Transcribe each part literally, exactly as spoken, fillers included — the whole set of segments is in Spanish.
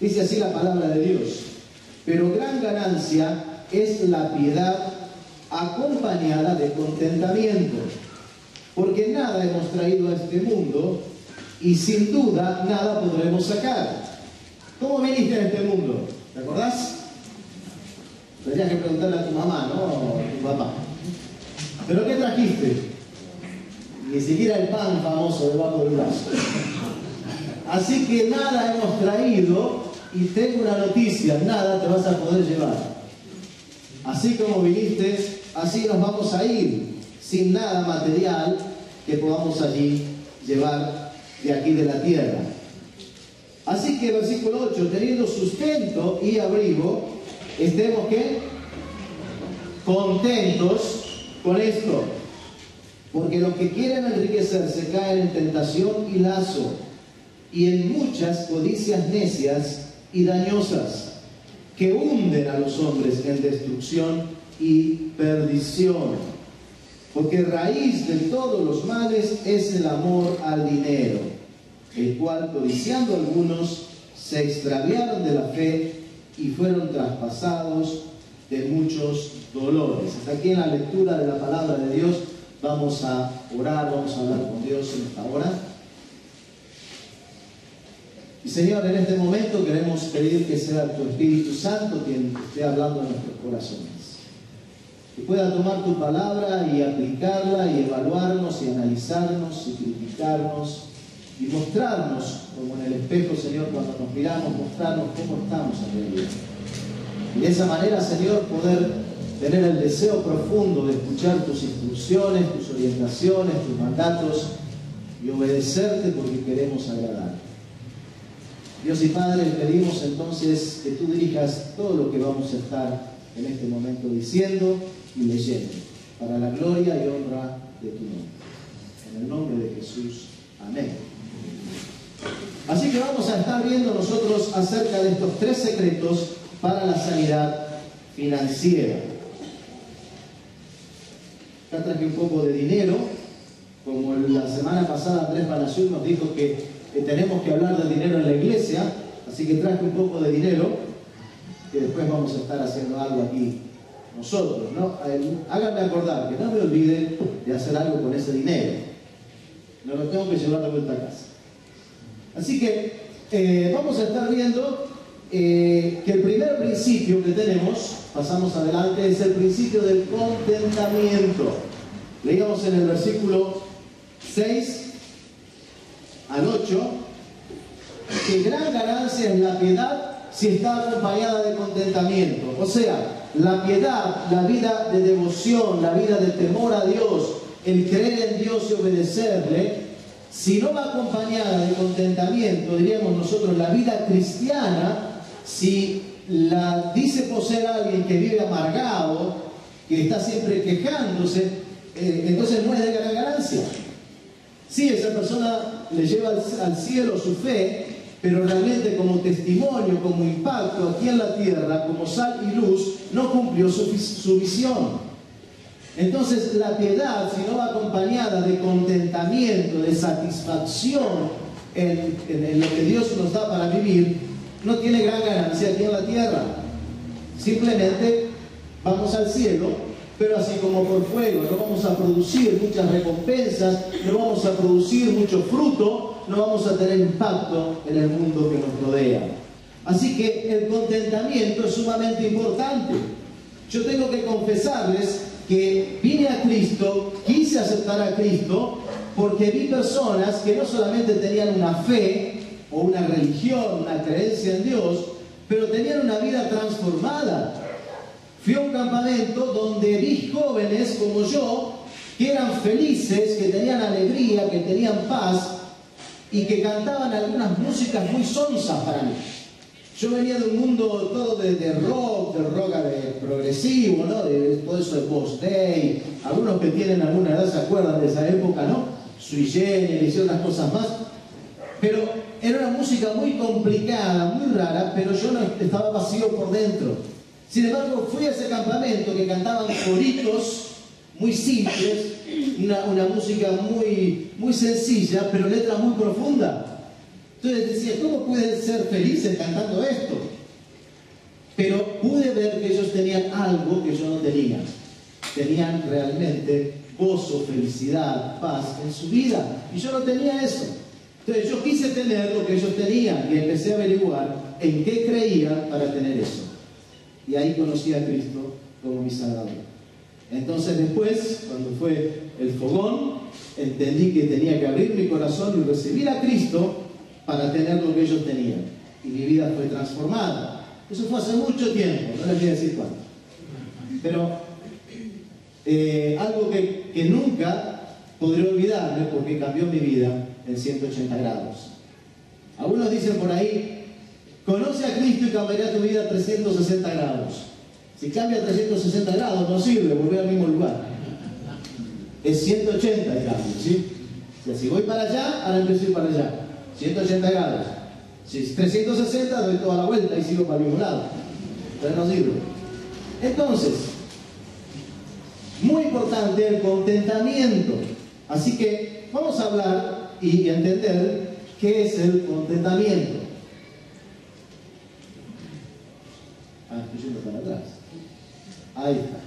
Dice así la palabra de Dios. Pero gran ganancia es la piedad acompañada de contentamiento, porque nada hemos traído a este mundo y sin duda nada podremos sacar. ¿Cómo viniste a este mundo? ¿Te acordás? Tendrías que preguntarle a tu mamá, ¿no? O a tu papá. ¿Pero qué trajiste? Ni siquiera el pan famoso debajo del brazo. Así que nada hemos traído, y tengo una noticia, nada te vas a poder llevar. Así como viniste, así nos vamos a ir, sin nada material que podamos allí llevar de aquí de la tierra. Así que versículo ocho, teniendo sustento y abrigo, estemos ¿qué? Contentos con esto, porque los que quieren enriquecerse caen en tentación y lazo, y en muchas codicias necias y dañosas, que hunden a los hombres en destrucción y perdición. Porque raíz de todos los males es el amor al dinero, el cual, codiciando algunos, se extraviaron de la fe y fueron traspasados de muchos dolores. Hasta aquí en la lectura de la palabra de Dios. Vamos a orar, vamos a hablar con Dios en esta hora. Y Señor, en este momento queremos pedir que sea tu Espíritu Santo quien esté hablando en nuestros corazones. Que pueda tomar tu palabra y aplicarla y evaluarnos y analizarnos y criticarnos y mostrarnos, como en el espejo, Señor, cuando nos miramos, mostrarnos cómo estamos en realidad. Y de esa manera, Señor, poder tener el deseo profundo de escuchar tus instrucciones, tus orientaciones, tus mandatos y obedecerte porque queremos agradarte. Dios y Padre, pedimos entonces que tú dirijas todo lo que vamos a estar en este momento diciendo y leyendo, para la gloria y honra de tu nombre. En el nombre de Jesús. Amén. Así que vamos a estar viendo nosotros acerca de estos tres secretos para la sanidad financiera. Acá traje un poco de dinero. Como la semana pasada Andrés Palacios nos dijo que, que tenemos que hablar de dinero en la iglesia, así que traje un poco de dinero, que después vamos a estar haciendo algo aquí nosotros, ¿no? Háganme acordar que no me olviden de hacer algo con ese dinero. No lo tengo que llevar de vuelta a casa. Así que eh, vamos a estar viendo eh, que el primer principio que tenemos, pasamos adelante, es el principio del contentamiento. Leíamos en el versículo seis al ocho, que gran ganancia es la piedad si está acompañada de contentamiento. O sea, la piedad, la vida de devoción, la vida de temor a Dios, el creer en Dios y obedecerle, si no va acompañada de contentamiento, diríamos nosotros, la vida cristiana, si la dice poseer a alguien que vive amargado, que está siempre quejándose, eh, entonces no es de gran ganancia. Sí, esa persona le lleva al, al cielo su fe, pero realmente como testimonio, como impacto aquí en la tierra, como sal y luz, no cumplió su, su visión. Entonces la piedad, si no va acompañada de contentamiento, de satisfacción en, en, en lo que Dios nos da para vivir, no tiene gran ganancia aquí en la tierra. Simplemente vamos al cielo, pero así como por fuego. No vamos a producir muchas recompensas, no vamos a producir mucho fruto, no vamos a tener impacto en el mundo que nos rodea. Así que el contentamiento es sumamente importante. Yo tengo que confesarles que vine a Cristo, quise aceptar a Cristo, porque vi personas que no solamente tenían una fe o una religión, una creencia en Dios, pero tenían una vida transformada. Fui a un campamento donde vi jóvenes como yo, que eran felices, que tenían alegría, que tenían paz, y que cantaban algunas músicas muy sonsas para mí. Yo venía de un mundo todo de, de rock, de rock de progresivo, ¿no? De todo eso de Post Day. Algunos que tienen alguna edad se acuerdan de esa época, ¿no? Sui Generis y otras cosas más. Pero era una música muy complicada, muy rara, pero yo no estaba vacío por dentro. Sin embargo, fui a ese campamento que cantaban coritos muy simples, una, una música muy, muy sencilla, pero letra muy profunda. Entonces decía, ¿cómo pueden ser felices cantando esto? Pero pude ver que ellos tenían algo que yo no tenía. Tenían realmente gozo, felicidad, paz en su vida. Y yo no tenía eso. Entonces yo quise tener lo que ellos tenían y empecé a averiguar en qué creían para tener eso. Y ahí conocí a Cristo como mi Salvador. Entonces después, cuando fue el fogón, entendí que tenía que abrir mi corazón y recibir a Cristo para tener lo que ellos tenían. Y mi vida fue transformada. Eso fue hace mucho tiempo, no les voy a decir cuánto. Pero eh, algo que, que nunca podré olvidarme porque cambió mi vida en ciento ochenta grados. Algunos dicen por ahí, conoce a Cristo y cambiará tu vida a trescientos sesenta grados. Si cambia a trescientos sesenta grados no sirve, volver al mismo lugar. Es ciento ochenta el cambio, ¿sí? O sea, si voy para allá, ahora empiezo a ir para allá. ciento ochenta grados. Si es trescientos sesenta, doy toda la vuelta y sigo para el mismo lado. Entonces no sirve. Entonces, muy importante el contentamiento. Así que vamos a hablar y entender qué es el contentamiento. Ah, estoy yendo para atrás. Ahí está.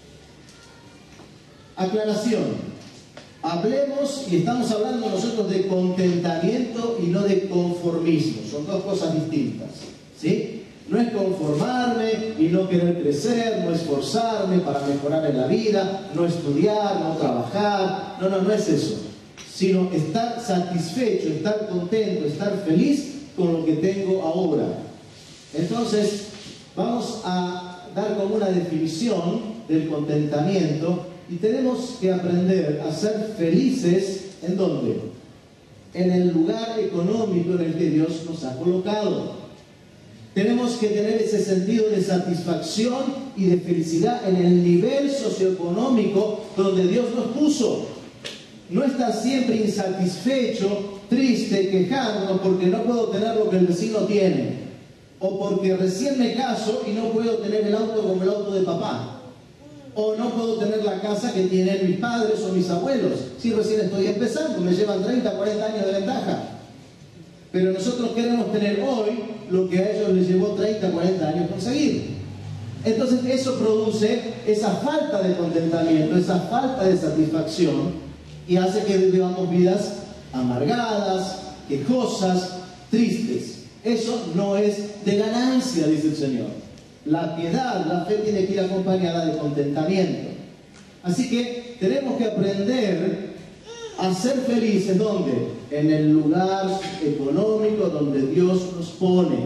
Aclaración. Hablemos, y estamos hablando nosotros de contentamiento y no de conformismo. Son dos cosas distintas, ¿sí? No es conformarme y no querer crecer, no esforzarme para mejorar en la vida, no estudiar, no trabajar. No, no, no es eso. Sino estar satisfecho, estar contento, estar feliz con lo que tengo ahora. Entonces, vamos a dar como una definición del contentamiento. Y tenemos que aprender a ser felices, ¿en dónde? En el lugar económico en el que Dios nos ha colocado. Tenemos que tener ese sentido de satisfacción y de felicidad en el nivel socioeconómico donde Dios nos puso. No estar siempre insatisfecho, triste, quejándonos porque no puedo tener lo que el vecino tiene. O porque recién me caso y no puedo tener el auto como el auto de papá. O no puedo tener la casa que tienen mis padres o mis abuelos. Si recién estoy empezando, me llevan treinta, cuarenta años de ventaja. Pero nosotros queremos tener hoy lo que a ellos les llevó treinta, cuarenta años conseguir. Entonces eso produce esa falta de contentamiento, esa falta de satisfacción y hace que vivamos vidas amargadas, quejosas, tristes. Eso no es de ganancia, dice el Señor. La piedad, la fe tiene que ir acompañada de contentamiento. Así que tenemos que aprender a ser felices, ¿dónde? En el lugar económico donde Dios nos pone.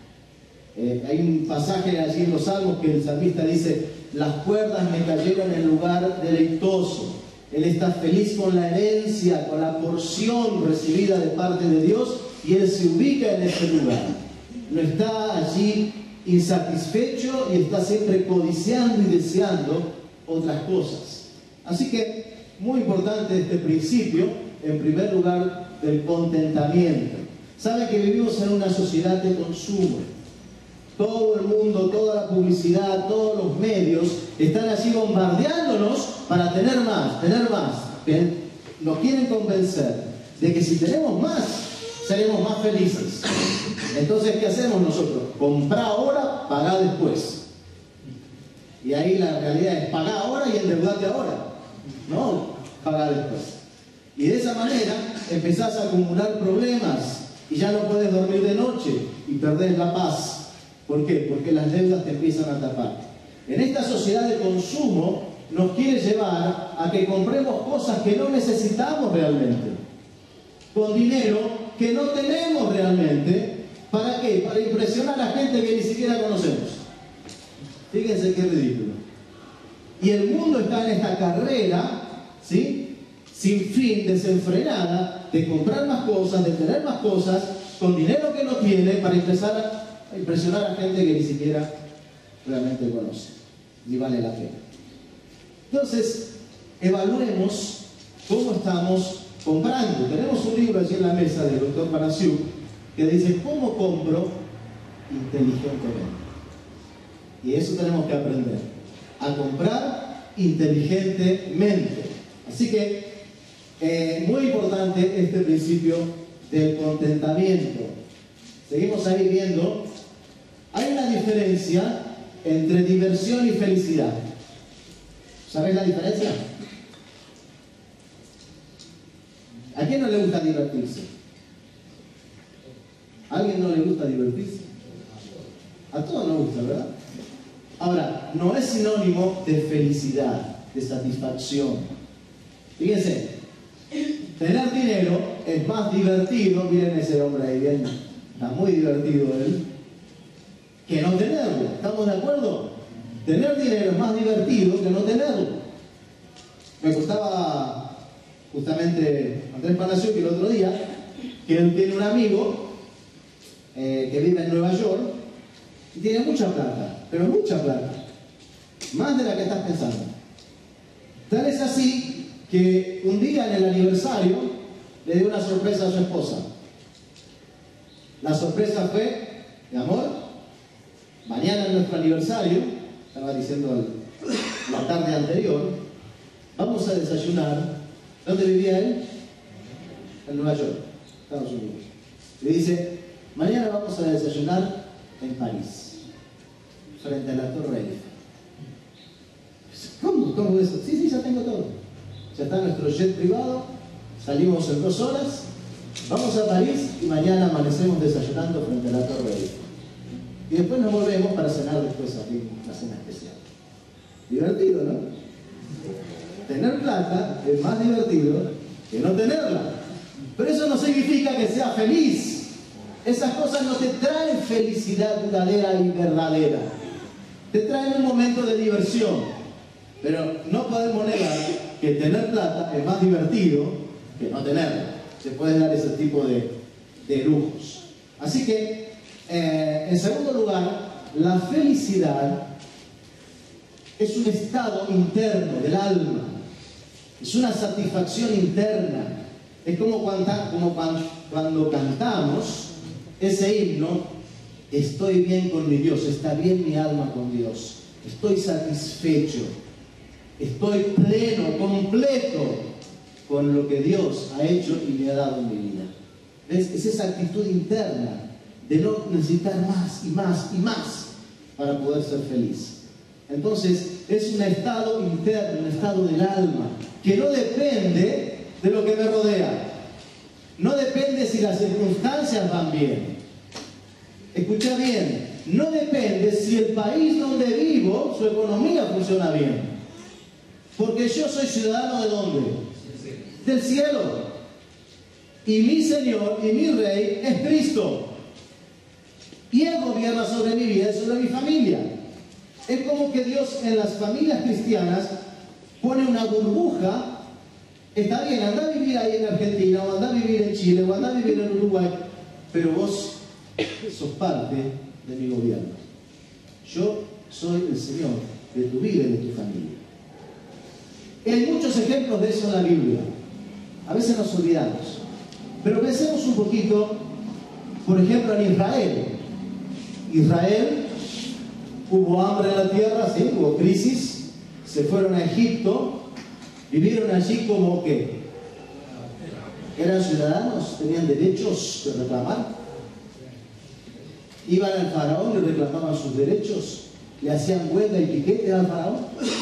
Eh, hay un pasaje allí en los Salmos que el salmista dice, las cuerdas me cayeron en lugar deleitoso. Él está feliz con la herencia, con la porción recibida de parte de Dios y él se ubica en ese lugar. No está allí insatisfecho y está siempre codiciando y deseando otras cosas. Así que, muy importante este principio, en primer lugar, del contentamiento. Saben que vivimos en una sociedad de consumo. Todo el mundo, toda la publicidad, todos los medios están allí bombardeándonos para tener más, tener más. Nos quieren convencer de que si tenemos más, seremos más felices. Entonces, ¿qué hacemos nosotros? Comprar ahora, pagar después. Y ahí la realidad es pagar ahora y endeudarte ahora. No, pagar después. Y de esa manera empezás a acumular problemas y ya no puedes dormir de noche y perdés la paz. ¿Por qué? Porque las deudas te empiezan a tapar. En esta sociedad de consumo nos quiere llevar a que compremos cosas que no necesitamos realmente, con dinero que no tenemos realmente. ¿Para qué? Para impresionar a gente que ni siquiera conocemos. Fíjense qué ridículo. Y el mundo está en esta carrera, ¿sí?, sin fin, desenfrenada, de comprar más cosas, de tener más cosas, con dinero que no tiene, para empezar a impresionar a gente que ni siquiera realmente conoce, ni vale la pena. Entonces, evaluemos cómo estamos comprando. Tenemos un libro allí en la mesa del doctor Panasiuk que dice, ¿cómo compro inteligentemente? Y eso tenemos que aprender, a comprar inteligentemente. Así que, eh, muy importante este principio del contentamiento. Seguimos ahí viendo. Hay una diferencia entre diversión y felicidad. ¿Sabes la diferencia? ¿A quién no le gusta divertirse? ¿A alguien no le gusta divertirse? A todos nos gusta, ¿verdad? Ahora, no es sinónimo de felicidad, de satisfacción. Fíjense, tener dinero es más divertido, miren ese hombre ahí bien, está muy divertido él, que no tenerlo. ¿Estamos de acuerdo? Tener dinero es más divertido que no tenerlo. Me gustaba justamente Andrés Palacio que el otro día, que él tiene un amigo eh, que vive en Nueva York y tiene mucha plata, pero mucha plata, más de la que estás pensando. Tal es así que un día en el aniversario le dio una sorpresa a su esposa. La sorpresa fue, mi amor, mañana es nuestro aniversario, estaba diciendo la tarde anterior, vamos a desayunar. ¿Dónde vivía él? En Nueva York, Estados Unidos. Le dice, mañana vamos a desayunar en París, frente a la Torre Eiffel. ¿Cómo? ¿Cómo eso? Sí, sí, ya tengo todo. Ya está nuestro jet privado, salimos en dos horas, vamos a París y mañana amanecemos desayunando frente a la Torre Eiffel. Y después nos volvemos para cenar después aquí, una cena especial. Divertido, ¿no? Tener plata es más divertido que no tenerla. Pero eso no significa que sea feliz. Esas cosas no te traen felicidad duradera y verdadera. Te traen un momento de diversión. Pero no podemos negar que tener plata es más divertido que no tenerla. Se pueden dar ese tipo de, de lujos. Así que, eh, en segundo lugar, la felicidad es un estado interno del alma. Es una satisfacción interna. Es como cuando, como cuando, cuando cantamos ese himno, estoy bien con mi Dios, está bien mi alma con Dios, estoy satisfecho, estoy pleno, completo con lo que Dios ha hecho y me ha dado en mi vida. ¿Ves? Es esa actitud interna de no necesitar más y más y más para poder ser feliz. Entonces, es un estado interno, un estado del alma, que no depende de lo que me rodea. No depende si las circunstancias van bien. Escucha bien, no depende si el país donde vivo, su economía funciona bien. Porque yo soy ciudadano ¿de dónde? Del cielo. Y mi Señor y mi Rey es Cristo. Y Él gobierna sobre mi vida y sobre mi familia. Es como que Dios en las familias cristianas pone una burbuja. Está bien, anda a vivir ahí en Argentina, o anda a vivir en Chile, o anda a vivir en Uruguay, pero vos sos parte de mi gobierno. Yo soy el Señor de tu vida y de tu familia. Hay muchos ejemplos de eso en la Biblia. A veces nos olvidamos. Pero pensemos un poquito, por ejemplo, en Israel. Israel, hubo hambre en la tierra, sí, hubo crisis, se fueron a Egipto. Vivieron allí como que eran ciudadanos, tenían derechos de reclamar. Iban al faraón y reclamaban sus derechos, le hacían huelga y piquete al faraón.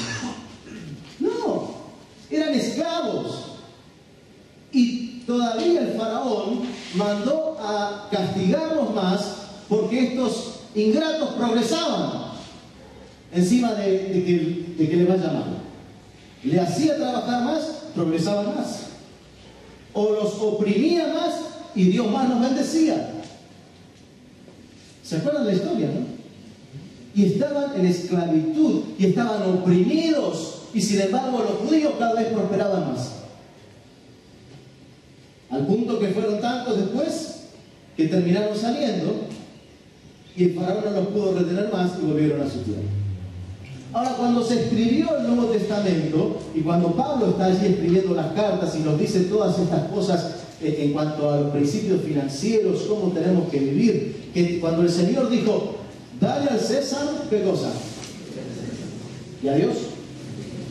No, eran esclavos. Y todavía el faraón mandó a castigarlos más porque estos ingratos progresaban encima de, de, que, de que les vaya mal. Le hacía trabajar más, progresaban más. O los oprimía más y Dios más los bendecía. ¿Se acuerdan de la historia, no? Y estaban en esclavitud y estaban oprimidos, y sin embargo los judíos cada vez prosperaban más. Al punto que fueron tantos después que terminaron saliendo y el faraón no los pudo retener más y volvieron a su tierra. Ahora, cuando se escribió el Nuevo Testamento y cuando Pablo está allí escribiendo las cartas y nos dice todas estas cosas eh, en cuanto a los principios financieros, cómo tenemos que vivir, que cuando el Señor dijo, dale al César, ¿qué cosa? ¿Y a Dios?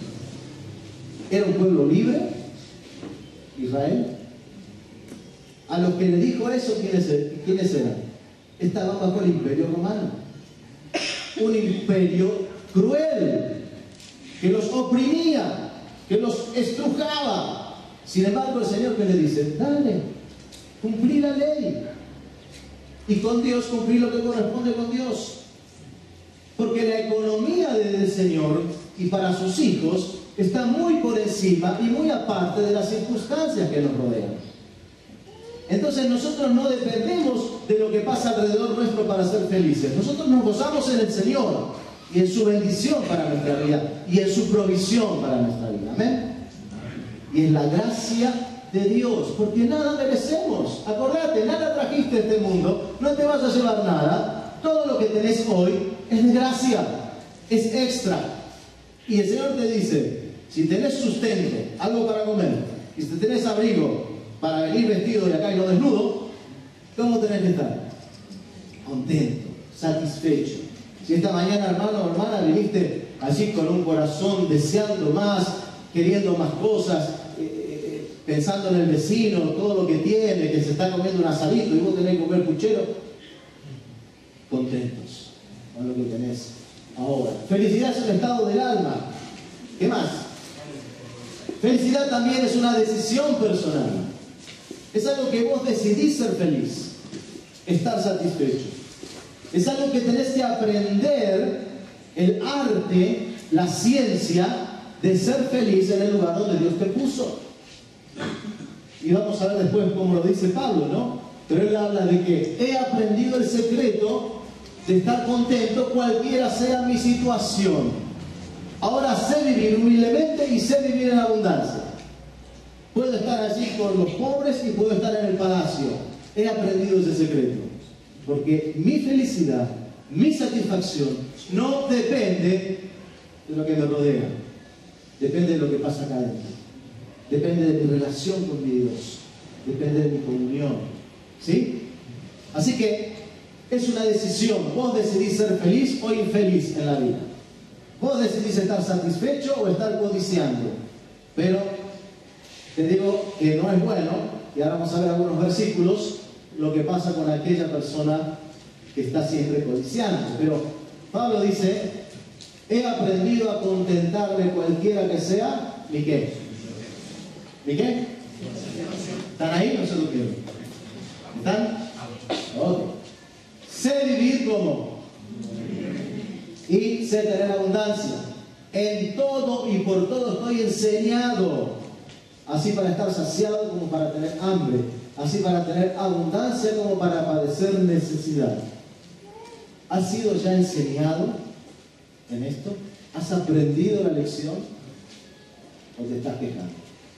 Era un pueblo libre, Israel. A los que le dijo eso, ¿quiénes, quiénes eran? Estaban bajo el imperio romano. Un imperio cruel, que los oprimía, que los estrujaba. Sin embargo, el Señor que le dice, dale, cumplí la ley. Y con Dios cumplí lo que corresponde con Dios. Porque la economía del Señor y para sus hijos está muy por encima y muy aparte de las circunstancias que nos rodean. Entonces nosotros no dependemos de lo que pasa alrededor nuestro para ser felices. Nosotros nos gozamos en el Señor y en su bendición para nuestra vida y en su provisión para nuestra vida. Amén. Y es la gracia de Dios, porque nada merecemos. Acordate, nada trajiste a este mundo, no te vas a llevar nada. Todo lo que tenés hoy es de gracia, es extra. Y el Señor te dice, si tenés sustento, algo para comer, y si tenés abrigo para venir vestido de acá y no desnudo, ¿cómo tenés que estar? Contento, satisfecho. Si esta mañana, hermano o hermana, viniste allí con un corazón deseando más, queriendo más cosas, eh, pensando en el vecino, todo lo que tiene, que se está comiendo un asadito y vos tenés que comer puchero, contentos con lo que tenés ahora. Felicidad es un estado del alma. ¿Qué más? Felicidad también es una decisión personal. Es algo que vos decidís ser feliz, estar satisfecho. Es algo que tenés que aprender, el arte, la ciencia de ser feliz en el lugar donde Dios te puso. Y vamos a ver después cómo lo dice Pablo, ¿no? Pero él habla de que he aprendido el secreto de estar contento cualquiera sea mi situación. Ahora sé vivir humildemente y sé vivir en abundancia. Puedo estar allí con los pobres y puedo estar en el palacio. He aprendido ese secreto. Porque mi felicidad, mi satisfacción, no depende de lo que me rodea. Depende de lo que pasa acá adentro. Depende de mi relación con mi Dios. Depende de mi comunión. ¿Sí? Así que es una decisión. Vos decidís ser feliz o infeliz en la vida. Vos decidís estar satisfecho o estar codiciando. Pero te digo que no es bueno, y ahora vamos a ver algunos versículos, lo que pasa con aquella persona que está siempre codiciando. Pero Pablo dice, he aprendido a contentarme cualquiera que sea, ¿mi qué? ¿Mi qué? ¿Están ahí? No se lo quiero. ¿Están? Ok. Sé vivir como y sé tener abundancia. En todo y por todo estoy enseñado, así para estar saciado como para tener hambre, así para tener abundancia como para padecer necesidad. ¿Has sido ya enseñado en esto? ¿Has aprendido la lección o te estás quejando?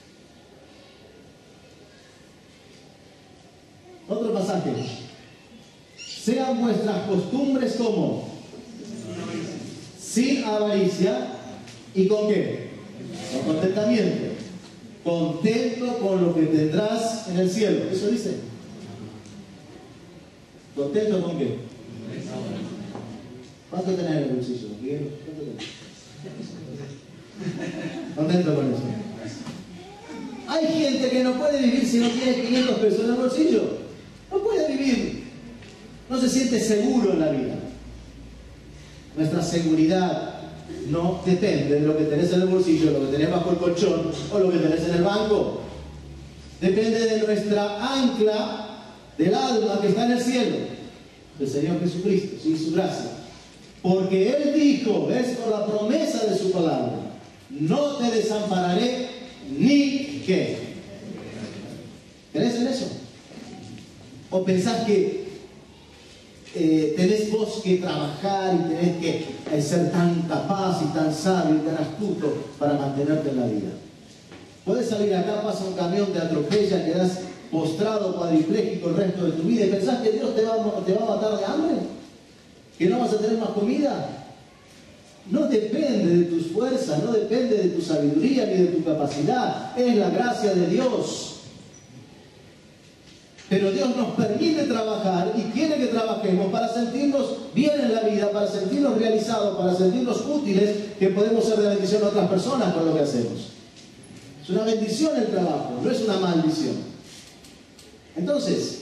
Otro pasaje. Sean vuestras costumbres como sin avaricia y con qué? Con contentamiento. Contento con lo que tendrás en el cielo. ¿Eso dice? ¿Contento con qué? ¿Cuánto tenés en el bolsillo, Miguel? ¿Cuánto tenés? Contento con eso. Hay gente que no puede vivir si no tiene quinientos pesos en el bolsillo. No puede vivir. No se siente seguro en la vida. Nuestra seguridad no depende de lo que tenés en el bolsillo, lo que tenés bajo el colchón o lo que tenés en el banco. Depende de nuestra ancla del alma que está en el cielo, del Señor Jesucristo, y su gracia. Porque Él dijo, es por la promesa de su palabra, no te desampararé ni qué. ¿Crees en eso? ¿O pensás que eh, tenés vos que trabajar y tenés que eh, ser tan capaz y tan sabio y tan astuto para mantenerte en la vida? Puedes salir acá, pasa un camión, te atropella, quedás postrado, cuadripléjico el resto de tu vida y pensás que Dios te va, te va a matar de hambre, que no vas a tener más comida. No depende de tus fuerzas, no depende de tu sabiduría ni de tu capacidad, es la gracia de Dios. Pero Dios nos permite trabajar y quiere que trabajemos para sentirnos bien en la vida, para sentirnos realizados, para sentirnos útiles, que podemos ser de bendición a otras personas con lo que hacemos. Es una bendición el trabajo, no es una maldición. Entonces,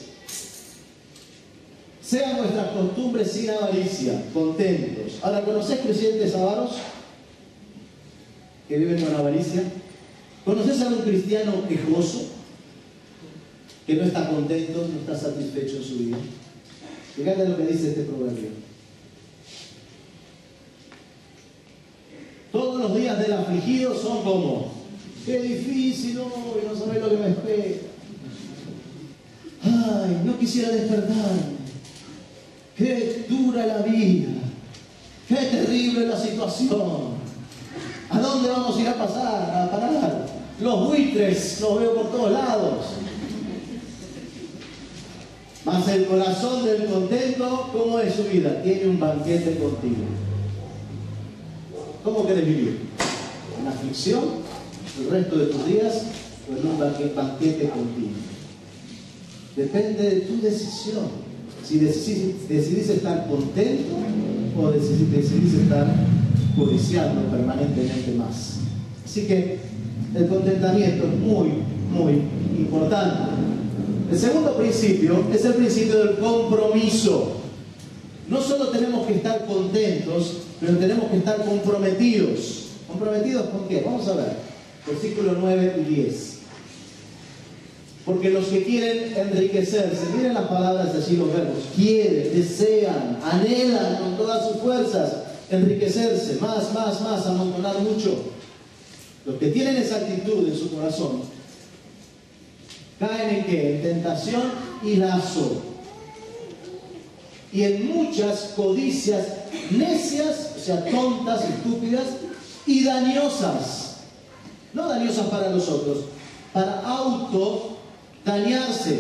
sean vuestras costumbres sin avaricia, contentos. Ahora, ¿conocés creyentes avaros que viven con avaricia? ¿Conoces a un cristiano quejoso que no está contento, no está satisfecho en su vida? Fíjate lo que dice este proverbio. Todos los días del afligido son como: qué difícil hoy, no sabés lo que me espera. Ay, no quisiera despertarme. Qué dura la vida. Qué terrible la situación. ¿A dónde vamos a ir a pasar, a parar? Los buitres los veo por todos lados. Mas el corazón del contento, ¿cómo es su vida? Tiene un banquete contigo. ¿Cómo querés vivir? ¿En aflicción el resto de tus días o en un banquete contigo? Depende de tu decisión. Si decidís, decidís estar contento o decidís, decidís estar codiciando permanentemente más. Así que el contentamiento es muy, muy importante. El segundo principio es el principio del compromiso. No solo tenemos que estar contentos, pero tenemos que estar comprometidos. ¿Comprometidos con qué? Vamos a ver. Versículos nueve y diez. Porque los que quieren enriquecerse, miren las palabras allí, los verbos, quieren, desean, anhelan con todas sus fuerzas enriquecerse, más, más, más, amontonar mucho. Los que tienen esa actitud en su corazón, ¿caen en qué? En tentación y lazo. Y en muchas codicias necias, o sea, tontas, estúpidas y dañosas. No dañosas para los otros, para auto dañarse.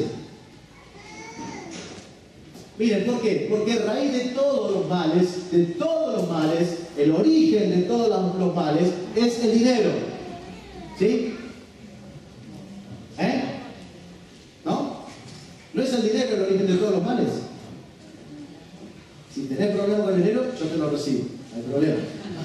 Miren, ¿por qué? Porque raíz de todos los males, de todos los males, el origen de todos los males es el dinero. ¿Sí? ¿Eh? ¿No? ¿No es el dinero el origen de todos los males? Si tenés problema con el dinero, yo te lo recibo, no hay problema.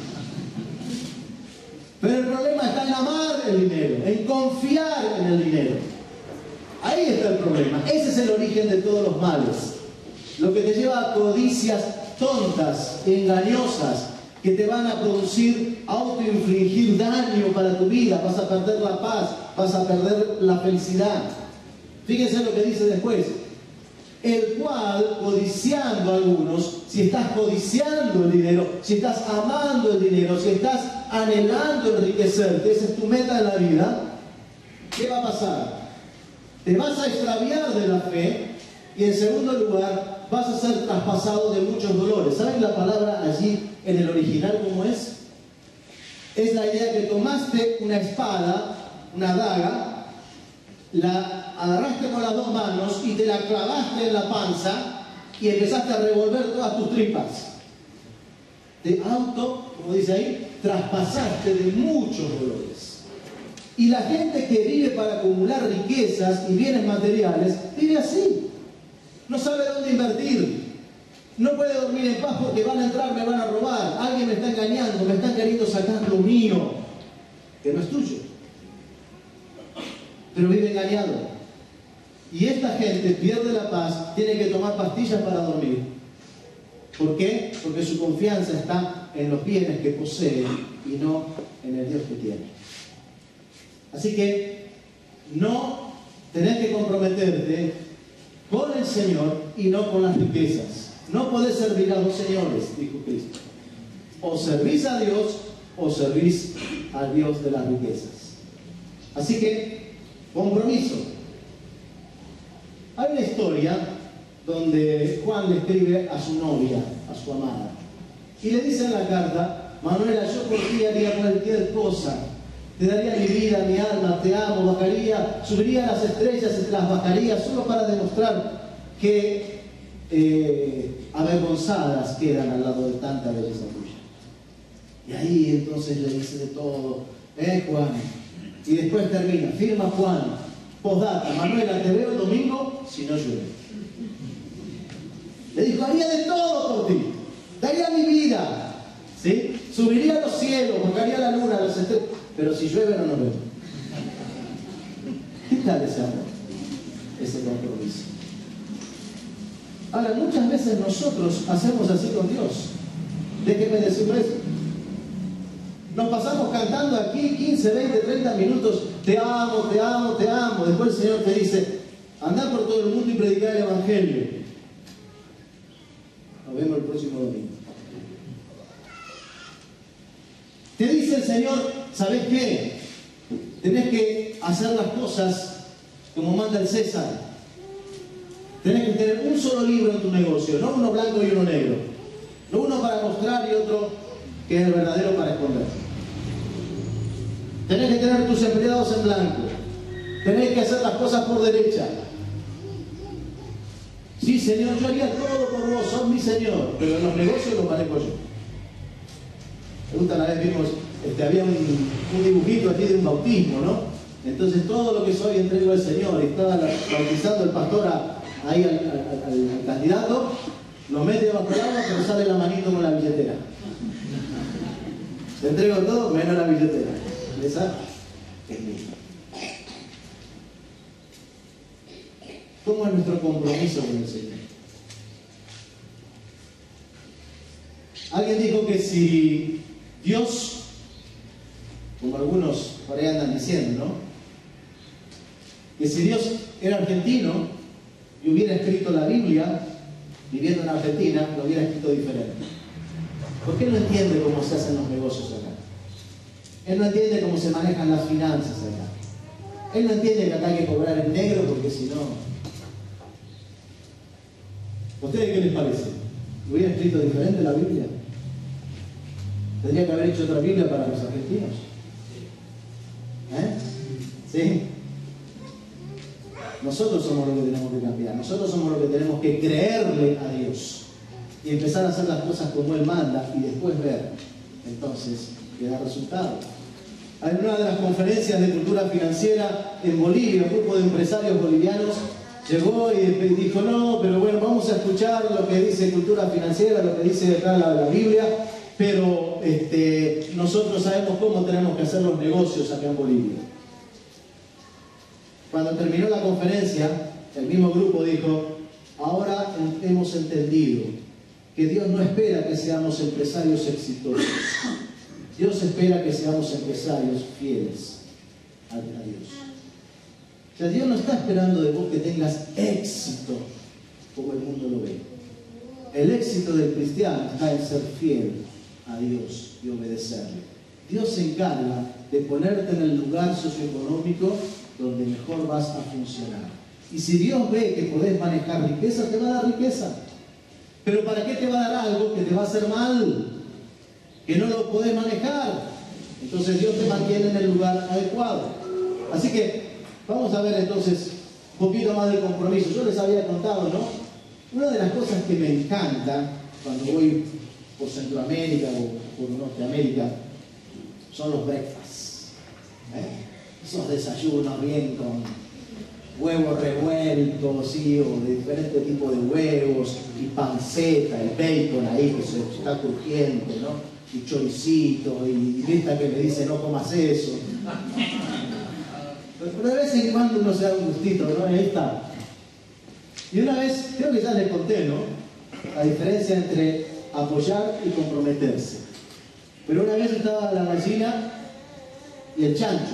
Pero el problema está en amar el dinero, en confiar en el dinero. Ahí está el problema. Ese es el origen de todos los males. Lo que te lleva a codicias tontas, engañosas, que te van a producir, autoinfligir daño para tu vida. Vas a perder la paz, vas a perder la felicidad. Fíjense lo que dice después. El cual, codiciando a algunos, si estás codiciando el dinero, si estás amando el dinero, si estás anhelando enriquecerte, esa es tu meta en la vida, ¿qué va a pasar? Te vas a extraviar de la fe y, en segundo lugar, vas a ser traspasado de muchos dolores. ¿Saben la palabra allí en el original cómo es? Es la idea que tomaste una espada, una daga, la agarraste con las dos manos y te la clavaste en la panza y empezaste a revolver todas tus tripas. Te auto, como dice ahí, traspasaste de muchos dolores. Y la gente que vive para acumular riquezas y bienes materiales, vive así. No sabe dónde invertir. No puede dormir en paz porque van a entrar, me van a robar. Alguien me está engañando, me están queriendo sacar lo mío, que no es tuyo. Pero vive engañado. Y esta gente pierde la paz, tiene que tomar pastillas para dormir. ¿Por qué? Porque su confianza está en los bienes que posee y no en el Dios que tiene. Así que no tenés que comprometerte con el Señor y no con las riquezas. No podés servir a dos señores, dijo Cristo. O servís a Dios o servís al Dios de las riquezas. Así que, compromiso. Hay una historia donde Juan le escribe a su novia, a su amada, y le dice en la carta: Manuela, yo por ti haría cualquier cosa, te daría mi vida, mi alma, te amo, bajaría, subiría a las estrellas y te las bajaría solo para demostrar que eh, avergonzadas quedan al lado de tanta belleza tuya. Y ahí entonces le dice de todo, eh Juan, y después termina, firma Juan, postdata, Manuela, te veo el domingo si no llueve. Le dijo, haría de todo por ti, daría mi vida, ¿sí? Subiría a los cielos, bajaría la luna, las estrellas, pero si llueve no nos vemos. ¿Qué tal ese amor? Ese compromiso. Ahora, muchas veces nosotros hacemos así con Dios. Déjenme decirlo eso. Nos pasamos cantando aquí quince, veinte, treinta minutos. Te amo, te amo, te amo. Después el Señor te dice, andá por todo el mundo y predicar el Evangelio. Nos vemos el próximo domingo. Te dice el Señor, ¿sabés qué? Tenés que hacer las cosas como manda el César. Tenés que tener un solo libro en tu negocio, no uno blanco y uno negro. No uno para mostrar y otro que es el verdadero para esconder. Tenés que tener tus empleados en blanco. Tenés que hacer las cosas por derecha. Sí, Señor, yo haría todo por vos, sos mi Señor, pero en los negocios los manejo yo. Me gusta, una vez vimos, este, había un, un dibujito aquí de un bautismo, ¿no? Entonces todo lo que soy entrego al Señor, y estaba la, bautizando el pastor a, ahí al, al, al, al candidato, lo mete bajo el agua, pero sale la manito con la billetera. Te entrego todo, menos la billetera. Esa es mía. ¿Cómo es nuestro compromiso con el Señor? Alguien dijo que si Dios, como algunos por ahí andan diciendo, ¿no? Que si Dios era argentino y hubiera escrito la Biblia, viviendo en Argentina, lo hubiera escrito diferente. ¿Por qué no entiende cómo se hacen los negocios acá? Él no entiende cómo se manejan las finanzas acá. Él no entiende que acá hay que cobrar en negro porque si no... ¿A ustedes qué les parece? ¿Hubiera escrito diferente la Biblia? ¿Tendría que haber hecho otra Biblia para los argentinos? ¿Eh? ¿Sí? Nosotros somos los que tenemos que cambiar. Nosotros somos los que tenemos que creerle a Dios y empezar a hacer las cosas como Él manda y después ver, entonces, que da resultado. En una de las conferencias de cultura financiera en Bolivia, un grupo de empresarios bolivianos llegó y dijo, no, pero bueno, vamos a escuchar lo que dice cultura financiera, lo que dice acá la, la Biblia, pero este, nosotros sabemos cómo tenemos que hacer los negocios acá en Bolivia. Cuando terminó la conferencia, el mismo grupo dijo, ahora hemos entendido que Dios no espera que seamos empresarios exitosos. Dios espera que seamos empresarios fieles a Dios. O sea, Dios no está esperando de vos que tengas éxito como el mundo lo ve. El éxito del cristiano está en ser fiel a Dios y obedecerle. Dios se encarga de ponerte en el lugar socioeconómico donde mejor vas a funcionar. Y si Dios ve que podés manejar riqueza, te va a dar riqueza. Pero ¿para qué te va a dar algo que te va a hacer mal? Que no lo podés manejar. Entonces Dios te mantiene en el lugar adecuado. Así que vamos a ver entonces un poquito más del compromiso. Yo les había contado, ¿no? Una de las cosas que me encanta cuando voy por Centroamérica o por Norteamérica son los breakfasts. ¿Eh? Esos desayunos bien con huevos revueltos, ¿sí? O de diferentes tipos de huevos, y panceta, y bacon ahí que se está crujiente, ¿no? Y choricito, y lista que me dice no comas eso. Pero de vez en cuando uno se da un gustito, ¿no? Ahí está. Y una vez, creo que ya les conté, ¿no? La diferencia entre apoyar y comprometerse. Pero una vez estaba la gallina y el chancho.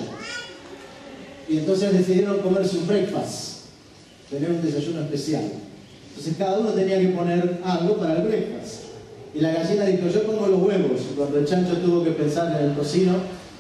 Y entonces decidieron comerse un breakfast, tener un desayuno especial. Entonces cada uno tenía que poner algo para el breakfast. Y la gallina dijo, yo pongo los huevos. Cuando el chancho tuvo que pensar en el tocino,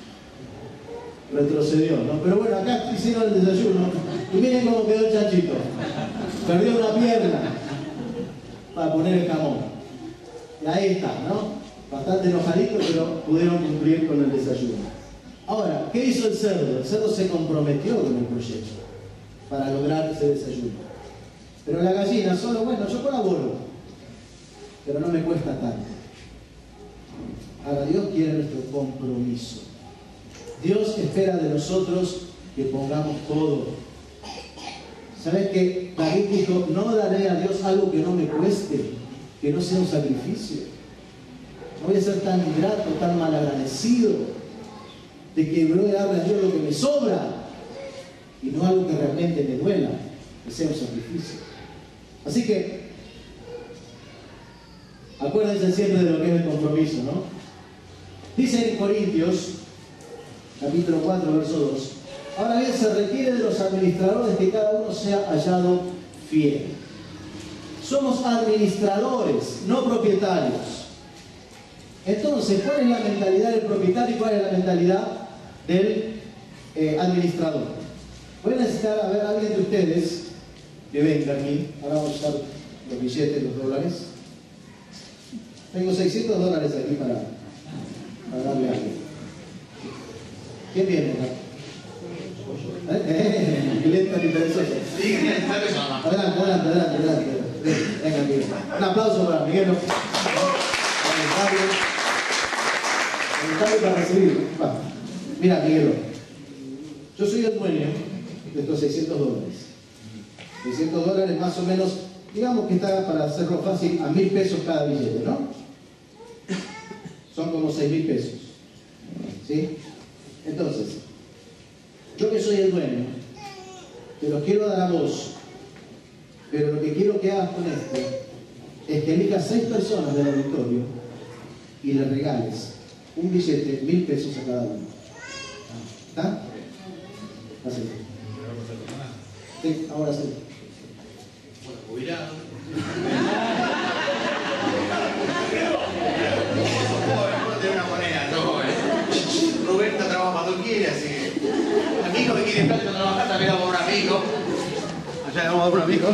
retrocedió, ¿no? Pero bueno, acá hicieron el desayuno y miren cómo quedó el chanchito. Perdió una pierna para poner el jamón. Y ahí está, ¿no? Bastante enojadito, pero pudieron cumplir con el desayuno. Ahora, ¿qué hizo el cerdo? El cerdo se comprometió con el proyecto para lograr ese desayuno. Pero la gallina solo, bueno, yo colaboro, pero no me cuesta tanto. Ahora, Dios quiere nuestro compromiso. Dios espera de nosotros que pongamos todo. ¿Sabes qué? David dijo, no daré a Dios algo que no me cueste, que no sea un sacrificio. No voy a ser tan ingrato, tan malagradecido, de que voy a darle a Dios lo que me sobra y no algo que realmente me duela. que sea un sacrificio. Así que, acuérdense siempre de lo que es el compromiso, ¿no? Dice en Corintios, capítulo cuatro, verso dos, ahora bien, se requiere de los administradores que cada uno sea hallado fiel. Somos administradores, no propietarios. Entonces, ¿cuál es la mentalidad del propietario y cuál es la mentalidad del eh, administrador? Voy a necesitar a ver a alguien de ustedes que venga aquí. Ahora vamos a usar los billetes, los dólares. Tengo seiscientos dólares aquí para, para darle a alguien. ¿Quién viene acá? ¿Eh? ¿Eh? ¿Qué lenta ni perezoso? Adelante, adelante, adelante, adelante. Venga, Miguel. Un aplauso para Miguel. Voluntario para recibir. Va. Mira, Miguel. Yo soy el dueño de estos seiscientos dólares. seiscientos dólares más o menos, digamos que está, para hacerlo fácil, a mil pesos cada billete, ¿no? Son como seis mil pesos. ¿Sí? Entonces, yo que soy el dueño, te los quiero dar a vos, pero lo que quiero que hagas con esto es que elijas seis personas del auditorio y le regales un billete, mil pesos a cada uno. ¿Está? Así. Sí, ahora sí. Bueno, jubilado. Tiene una moneda, no, eh. Roberta trabaja cuando quiere, así que. Amigo que quiere plata trabajar, también vamos a un amigo. Allá vamos a un amigo.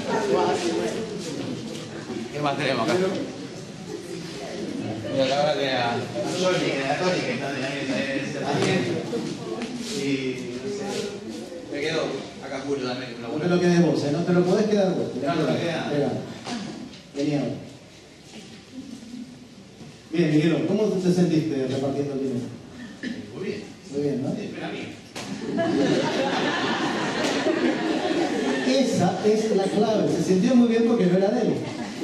¿Qué más tenemos acá? Mira, la verdad que a Johnny, a Tony, que está también. Y no sé. Me quedo acá Julio también. No te lo quedes vos, ¿eh? No te lo podés quedar vos. No, no me queda. Vení ahora. Bien, Miguel, ¿cómo te sentiste repartiendo el dinero? Muy bien. Muy bien, ¿no? Sí, pero a mí. Esa es la clave. Se sintió muy bien porque no era de él.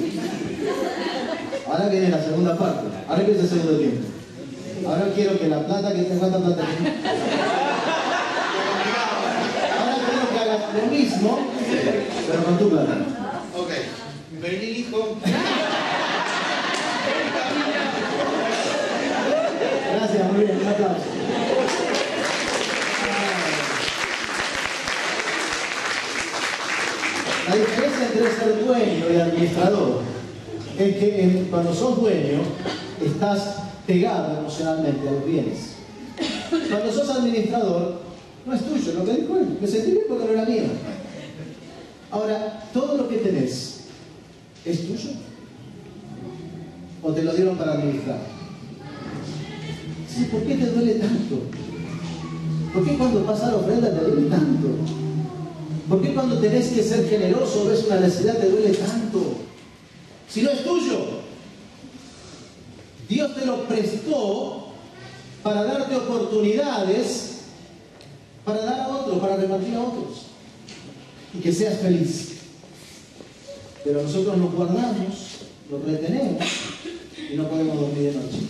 Ahora viene la segunda parte. Ahora empieza el segundo tiempo. Ahora quiero que la plata que tengo, esta plata que tengo. Ahora quiero que hagas lo mismo, pero con tu plata. Ok. Vení, hijo. Gracias, muy bien. Un aplauso. La diferencia entre ser dueño y administrador es que en, cuando sos dueño estás pegado emocionalmente a los bienes. Cuando sos administrador no es tuyo, lo que dijo él. Me sentí bien porque no era mío. Ahora, todo lo que tenés ¿es tuyo? ¿O te lo dieron para administrar? Sí, ¿por qué te duele tanto? ¿Por qué cuando pasa la ofrenda te duele tanto? ¿Por qué cuando tenés que ser generoso ves una necesidad te duele tanto? Si no es tuyo, Dios te lo prestó para darte oportunidades, para dar a otros, para repartir a otros y que seas feliz. Pero nosotros nos guardamos, lo retenemos y no podemos dormir de noche.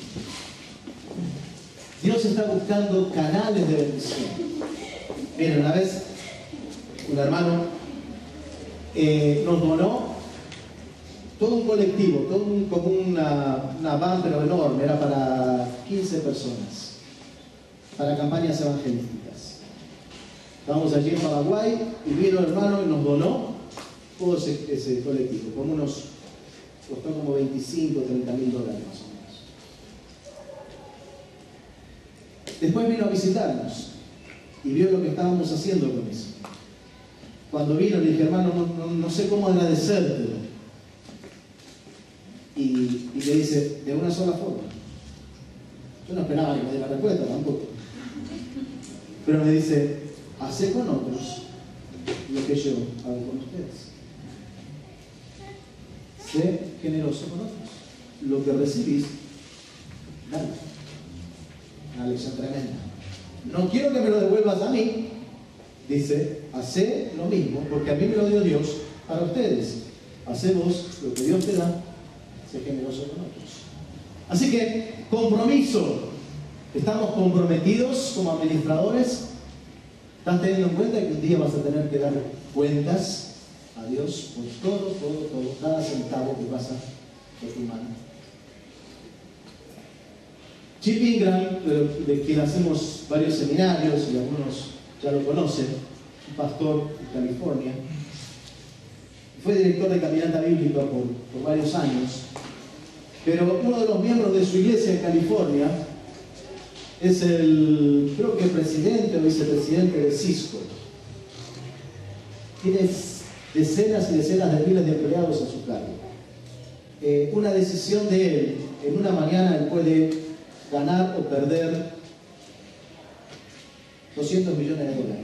Dios está buscando canales de bendición. Miren, una vez un hermano eh, nos donó todo un colectivo, todo un, como una, una van pero enorme, era para quince personas, para campañas evangelísticas. Estábamos allí en Paraguay y vino el hermano y nos donó todo ese, ese colectivo, como unos, costó como veinticinco, treinta mil dólares más o menos. Después vino a visitarnos y vio lo que estábamos haciendo con eso. Cuando vino le dije, hermano, no, no, no sé cómo agradecértelo. Y, y le dice, de una sola forma. Yo no esperaba que me diera la respuesta tampoco. Pero me dice, hacé con otros lo que yo hago con ustedes. Sé generoso con otros. Lo que recibís, dale. Una lección tremenda. No quiero que me lo devuelvas a mí. Dice, hacé lo mismo, porque a mí me lo dio Dios para ustedes. Hacé vos lo que Dios te da, sé generoso con otros. Así que, compromiso. ¿Estamos comprometidos como administradores? ¿Estás teniendo en cuenta que un día vas a tener que dar cuentas? Dios por todo, todo, todo, cada centavo que pasa por tu mano. Chip Ingram, de quien hacemos varios seminarios y algunos ya lo conocen, un pastor de California, fue director de Caminata Bíblica por, por varios años, pero uno de los miembros de su iglesia en California es el, creo que presidente o vicepresidente de Cisco. Tiene decenas y decenas de miles de empleados a su cargo. Eh, una decisión de él, en una mañana él puede ganar o perder doscientos millones de dólares.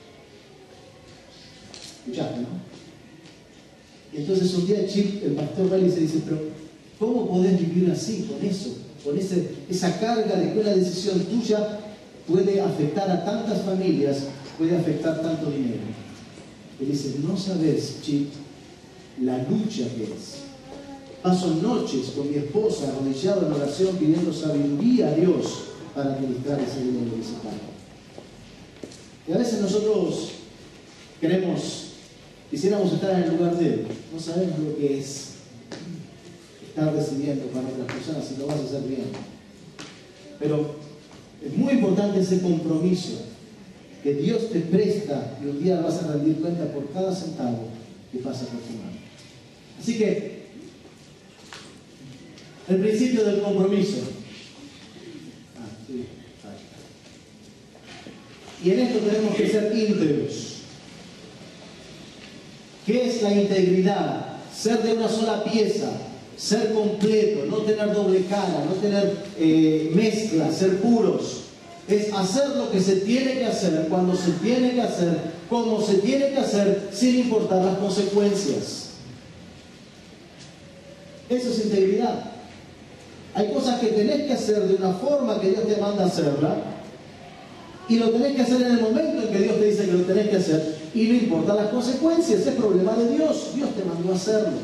¿Escuchaste, no? Y entonces un día Chip, el pastor va y se dice, pero ¿cómo podés vivir así, con eso? Con ese, esa carga de que una decisión tuya puede afectar a tantas familias, puede afectar tanto dinero. Él dice, no sabes, Chip, la lucha que es. Paso noches con mi esposa arrodillado en oración pidiendo sabiduría a Dios para administrar ese dinero que se paga. Y a veces nosotros queremos, quisiéramos estar en el lugar de Él. No sabemos lo que es estar decidiendo para otras personas si lo vas a hacer bien. Pero es muy importante ese compromiso que Dios te presta y un día vas a rendir cuenta por cada centavo que pasa por tu mano. Así que el principio del compromiso. Ah, sí. Y en esto tenemos que ser íntegros. ¿Qué es la integridad? Ser de una sola pieza, ser completo, no tener doble cara, no tener eh, mezcla, ser puros. Es hacer lo que se tiene que hacer, cuando se tiene que hacer, como se tiene que hacer, sin importar las consecuencias. Eso es integridad. Hay cosas que tenés que hacer de una forma que Dios te manda a hacerla, y lo tenés que hacer en el momento en que Dios te dice que lo tenés que hacer, y no importa las consecuencias, es problema de Dios. Dios te mandó a hacerlo.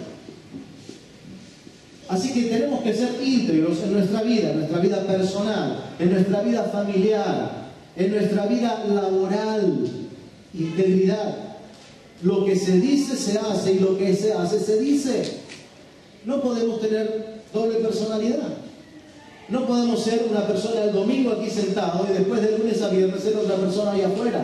Así que tenemos que ser íntegros en nuestra vida, en nuestra vida personal, en nuestra vida familiar, en nuestra vida laboral. Integridad. Lo que se dice se hace, y lo que se hace se dice. No podemos tener doble personalidad. No podemos ser una persona el domingo aquí sentado y después de lunes a viernes ser otra persona ahí afuera.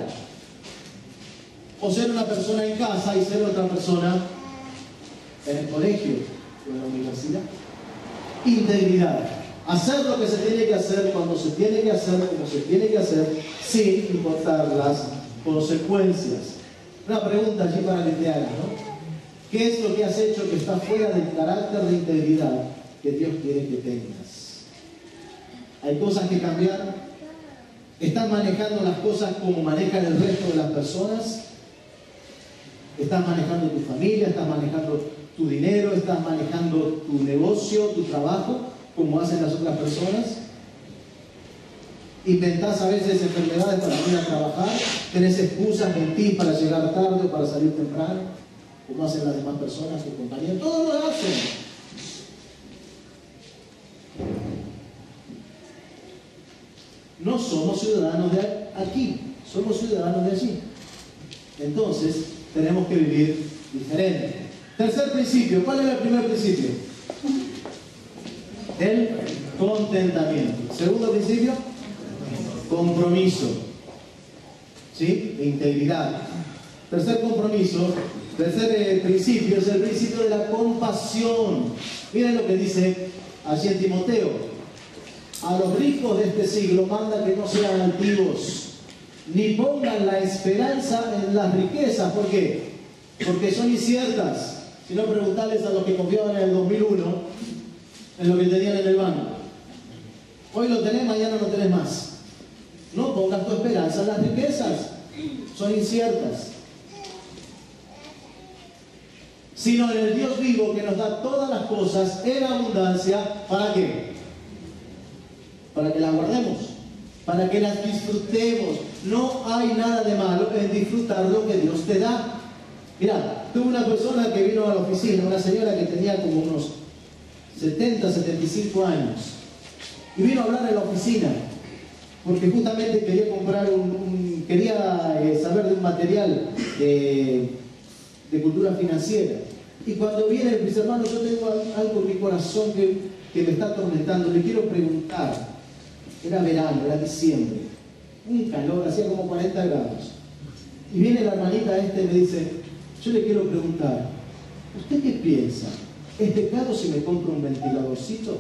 O ser una persona en casa y ser otra persona en el colegio o en la universidad. Integridad. Hacer lo que se tiene que hacer cuando se tiene que hacer, como se tiene que hacer, sin importar las consecuencias. Una pregunta allí para que te hagas, ¿no? ¿Qué es lo que has hecho que está fuera del carácter de integridad que Dios quiere que tengas? ¿Hay cosas que cambiar? ¿Estás manejando las cosas como manejan el resto de las personas? ¿Estás manejando tu familia? ¿Estás manejando tu dinero? ¿Estás manejando tu negocio, tu trabajo, como hacen las otras personas? ¿Inventás a veces enfermedades para ir a trabajar? ¿Tenés excusas, mentís para llegar tarde o para salir temprano? Como hacen las demás personas, tus compañeros. Todos lo hacen. No somos ciudadanos de aquí, somos ciudadanos de allí. Entonces, tenemos que vivir diferente. Tercer principio, ¿cuál es el primer principio? El contentamiento. Segundo principio, compromiso. ¿Sí? Integridad. Tercer compromiso, tercer eh, principio es el principio de la compasión. Miren lo que dice allí en Timoteo. A los ricos de este siglo manda que no sean altivos, ni pongan la esperanza en las riquezas. ¿Por qué? Porque son inciertas. Si no, preguntarles a los que confiaban en el dos mil uno en lo que tenían en el banco. Hoy lo tenés, mañana no tenés más. No pongas tu esperanza en las riquezas, son inciertas, sino en el Dios vivo que nos da todas las cosas en abundancia. ¿Para qué? Para que las guardemos, para que las disfrutemos. No hay nada de malo en disfrutar lo que Dios te da. Mira, tuve una persona que vino a la oficina, una señora que tenía como unos setenta, setenta y cinco años, y vino a hablar en la oficina, porque justamente quería comprar un, un quería eh, saber de un material de, de cultura financiera. Y cuando viene, mis hermanos, yo tengo algo en mi corazón que, que me está atormentando. Le quiero preguntar, era verano, era diciembre, un calor, hacía como cuarenta grados. Y viene la hermanita esta y me dice, yo le quiero preguntar, ¿usted qué piensa? ¿Es pecado si me compro un ventiladorcito?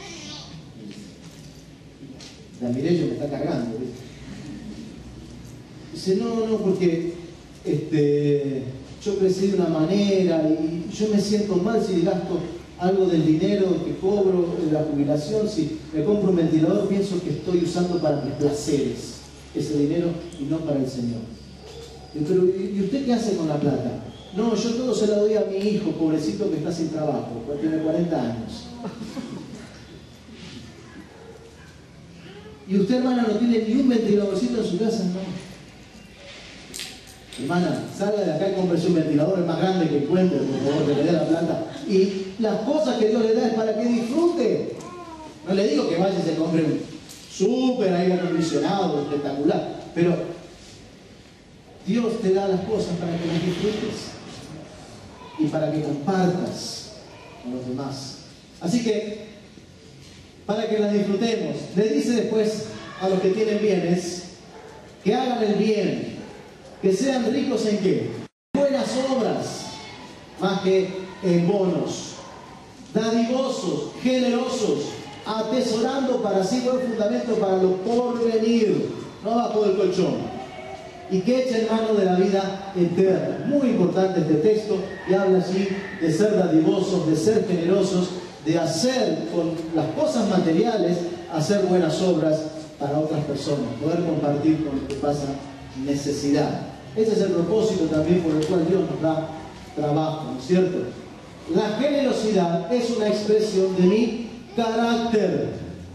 La miré, yo me está cargando, ¿viste? Dice, no, no, porque este, yo crecí de una manera y yo me siento mal si gasto algo del dinero que cobro de la jubilación. Si me compro un ventilador, pienso que estoy usando para mis placeres ese dinero y no para el Señor. Pero, ¿y usted qué hace con la plata? No, yo todo se la doy a mi hijo, pobrecito, que está sin trabajo, tiene cuarenta años. ¿Y usted, hermana, no tiene ni un ventiladorcito en su casa? No. Hermana, salga de acá y cómprese un ventilador el más grande que encuentre, por favor, que le dé la plata. Y las cosas que Dios le da es para que disfrute. No le digo que vaya y se compre un súper aire acondicionado, espectacular, pero Dios te da las cosas para que las disfrutes y para que compartas con los demás. Así que, para que las disfrutemos, le dice después a los que tienen bienes que hagan el bien, que sean ricos en qué, buenas obras, más que en bonos, dadivosos, generosos, atesorando para sí buen fundamento para lo porvenir, no abajo del colchón, y que echen mano de la vida eterna. Muy importante este texto, que habla allí de ser dadivosos, de ser generosos, de hacer con las cosas materiales, hacer buenas obras para otras personas, poder compartir con los que pasan necesidad. Ese es el propósito también por el cual Dios nos da trabajo, ¿no es cierto? La generosidad es una expresión de mi carácter.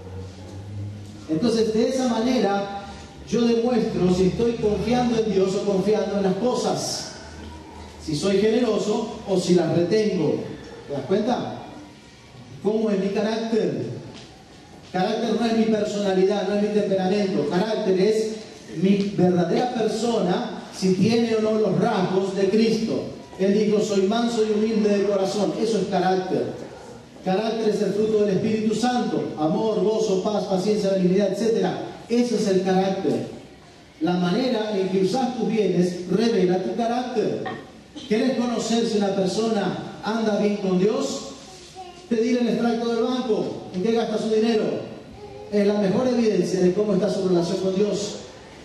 Entonces, de esa manera, yo demuestro si estoy confiando en Dios o confiando en las cosas. Si soy generoso o si las retengo. ¿Te das cuenta? ¿Cómo es mi carácter? Carácter no es mi personalidad, no es mi temperamento. Carácter es mi verdadera persona, si tiene o no los rasgos de Cristo. Él dijo, soy manso y humilde de corazón. Eso es carácter. Carácter es el fruto del Espíritu Santo. Amor, gozo, paz, paciencia, benignidad, etcétera. Ese es el carácter. La manera en que usas tus bienes revela tu carácter. ¿Quieres conocer si una persona anda bien con Dios? Pedir el extracto del banco. ¿En qué gasta su dinero? Es la mejor evidencia de cómo está su relación con Dios.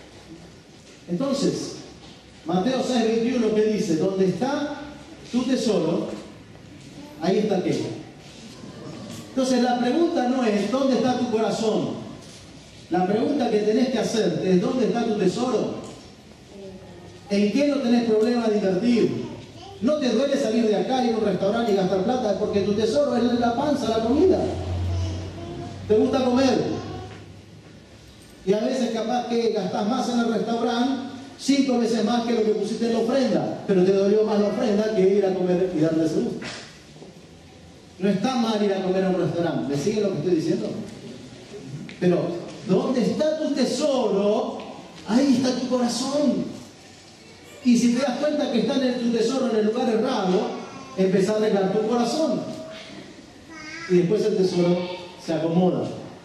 Entonces, Mateo seis veintiuno, que dice, donde está tu tesoro, ahí está qué. Entonces la pregunta no es ¿dónde está tu corazón? La pregunta que tenés que hacerte es ¿dónde está tu tesoro? ¿En qué no tenés problema de invertir? ¿No te duele salir de acá, ir a un restaurante y gastar plata? Porque tu tesoro es la panza, la comida. ¿Te gusta comer? Y a veces capaz que gastás más en el restaurante, cinco veces más que lo que pusiste en la ofrenda, pero te dolió más la ofrenda que ir a comer y darle salud. No está mal ir a comer a un restaurante, ¿me sigue lo que estoy diciendo? Pero, ¿dónde está tu tesoro? Ahí está tu corazón. Y si te das cuenta que está en tu tesoro en el lugar errado, empezá a arreglar tu corazón. Y después el tesoro se acomoda.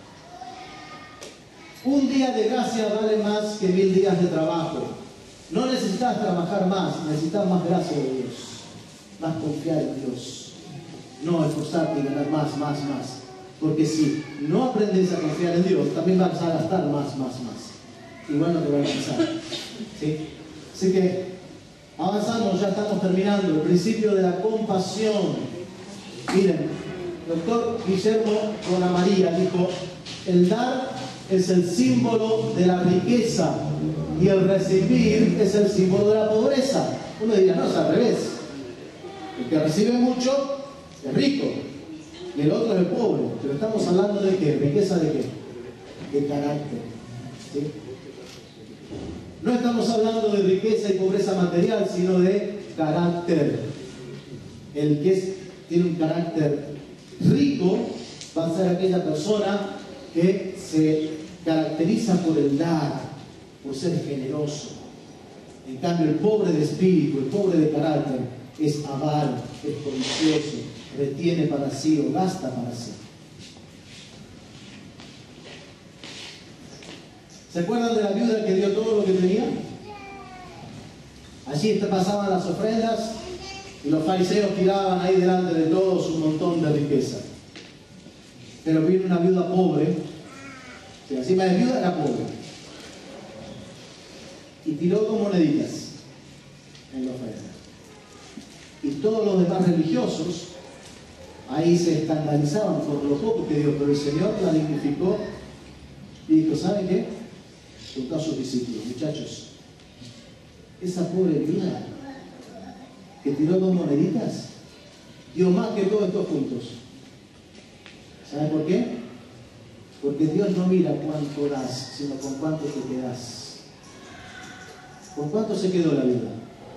Un día de gracia vale más que mil días de trabajo. No necesitas trabajar más, necesitas más gracia de Dios. Más confiar en Dios. No esforzarte y ganar más, más, más. Porque si no aprendes a confiar en Dios, también vas a gastar más, más, más. Igual no te va a alcanzar. ¿Sí? Así que avanzamos, ya estamos terminando. El principio de la compasión. Miren, doctor Guillermo Bonamaría dijo, el dar es el símbolo de la riqueza y el recibir es el símbolo de la pobreza. Uno dirá, no, es al revés. El que recibe mucho es rico y el otro es el pobre. Pero estamos hablando de qué, riqueza de qué, de carácter. ¿Sí? No estamos hablando de riqueza y pobreza material, sino de carácter. El que es, tiene un carácter rico va a ser aquella persona que se caracteriza por el dar, por ser generoso. En cambio, el pobre de espíritu, el pobre de carácter, es avaro, es codicioso, retiene para sí o gasta para sí. ¿Se acuerdan de la viuda que dio todo lo que tenía? Allí pasaban las ofrendas y los fariseos tiraban ahí delante de todos un montón de riqueza. Pero vino una viuda pobre, o sea, encima de viuda era pobre, y tiró dos moneditas en la ofrenda. Y todos los demás religiosos ahí se escandalizaban por lo poco que dio, pero el Señor la dignificó y dijo, ¿saben qué? Contó a sus discípulos, muchachos, esa pobre viuda que tiró dos moneditas dio más que todos estos juntos. ¿Saben por qué? Porque Dios no mira cuánto das, sino con cuánto te quedas. ¿Con cuánto se quedó la viuda?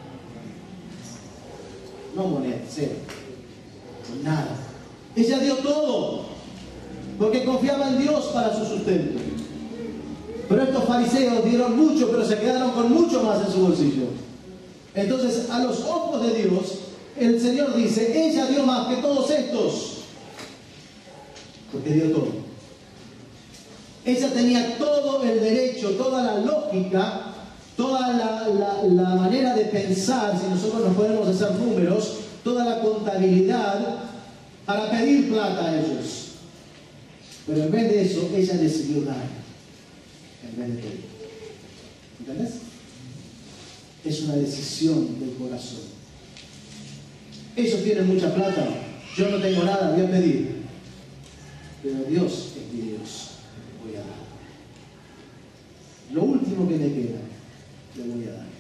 No moneda, cero. Con nada. Ella dio todo, porque confiaba en Dios para su sustento. Pero estos fariseos dieron mucho, pero se quedaron con mucho más en su bolsillo. Entonces, a los ojos de Dios, el Señor dice, ella dio más que todos estos, porque dio todo. Ella tenía todo el derecho, toda la lógica, toda la, la, la manera de pensar, si nosotros nos podemos hacer números, toda la contabilidad para pedir plata a ellos. Pero en vez de eso, ella decidió dar. En vez de pedir. ¿Entendés? Es una decisión del corazón. Ellos tienen mucha plata, yo no tengo nada, voy a pedir. Pero Dios es mi Dios, voy a dar. Lo último que me queda, le voy a dar.